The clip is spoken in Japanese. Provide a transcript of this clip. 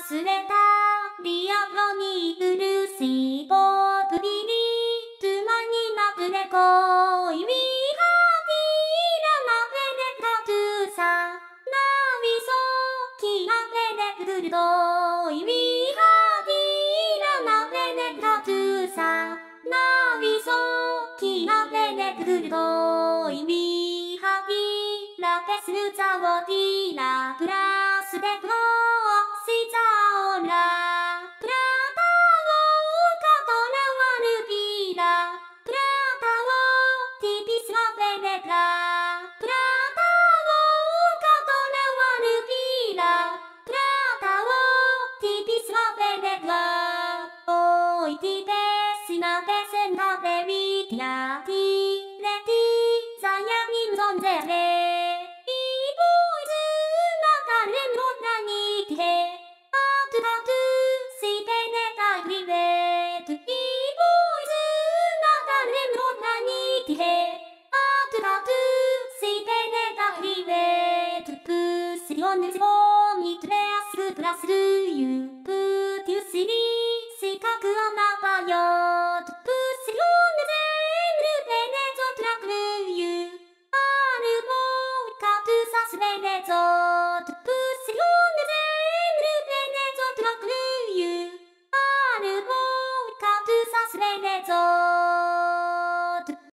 忘れたリアルにうるしい僕に妻になくれ恋みはぎらなめでかつさなびそうきなめでくるといみはぎらなめでかつさなびそうきなめでくるといみはぎらペスヌザをティーラプラスでこうしちゃおうらプラタをかとらわるビーラプラタをティピスのベレラプラタをかとらわるビーラプラタをティピスのベレラおいティペスなペセンナベビティアティレティザヤニンゾンゼレプラスユープティウスリー四角穴場よ